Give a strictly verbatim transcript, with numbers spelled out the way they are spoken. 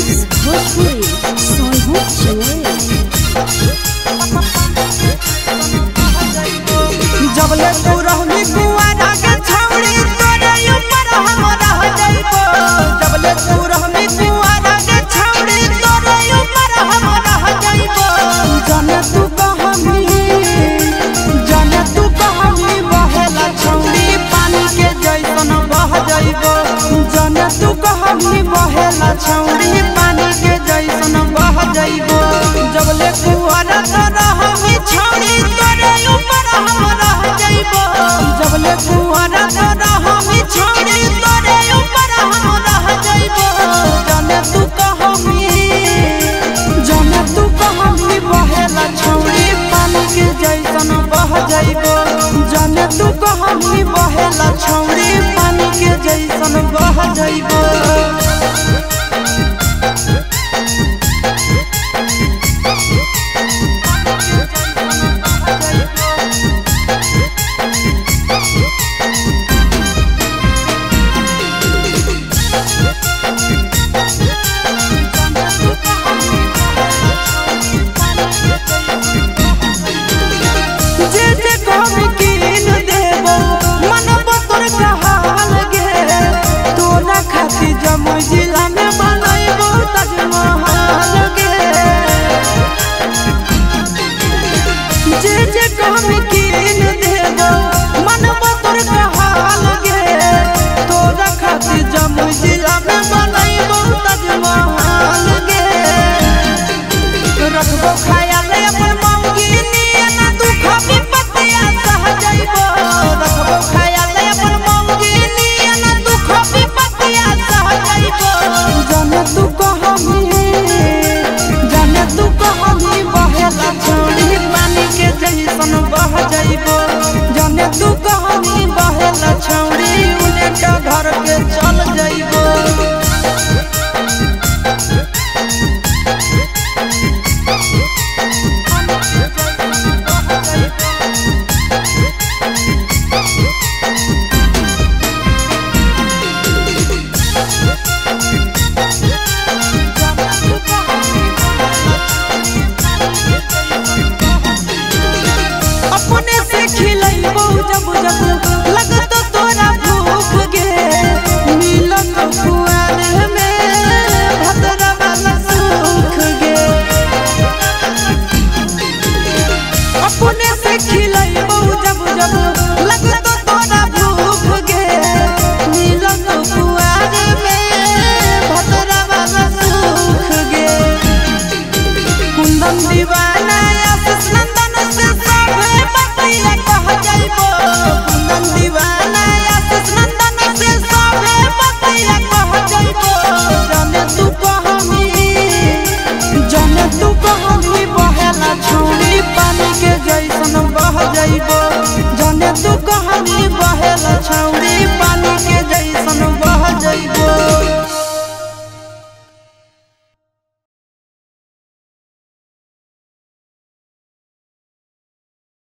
Mix Bhojpuri Sohu Channel। जबले तू रहनी कुआरा के छौड़ी तोरे ऊपर हम रह जाइबो। जबले तू रहनी कुआरा के छौड़ी तोरे ऊपर हम रह जाइबो। जाने तू कहमी जाने तू कहमी बहेला छौड़ी पानी के जैसन बह जाइबो। जाने तू कहमी बहेला छौड़ी पानी के जैसन बह जाइबो। जबले कुआरा तो रहमी छौड़ी तोरे ऊपर हम रह जाइबो। जबले कुआरा तो रहमी छौड़ी तोरे ऊपर हम रह जाइबो। जाने तू कहमी जाने तू कहमी बहेला छौड़ी पानी के जैसन बह जाइबो। जाने तू कहमी बहेला छौड़ी पानी के जैसन बह जाइबो। जमुई जिला में बनैबो ताजमहल गे। जे जे कहमी कीन देबो मनबो तोर कहल गे। तोरा खातिर जमुई जिला में बनैबो ताजमहल गे। रखबो ख्याल अपन मौगी नियन दुख विपत्तिया सह जाइबो। रखबो ख्याल अपन मौगी नियन दुख विपत्तिया सह जाइबो। जाने तू कहमी जाने तू कहमी बहेला छौड़ी पानी के जैसन बह जाइबो। जाने तू कहमी बहेला छौड़ी उलेटा घर के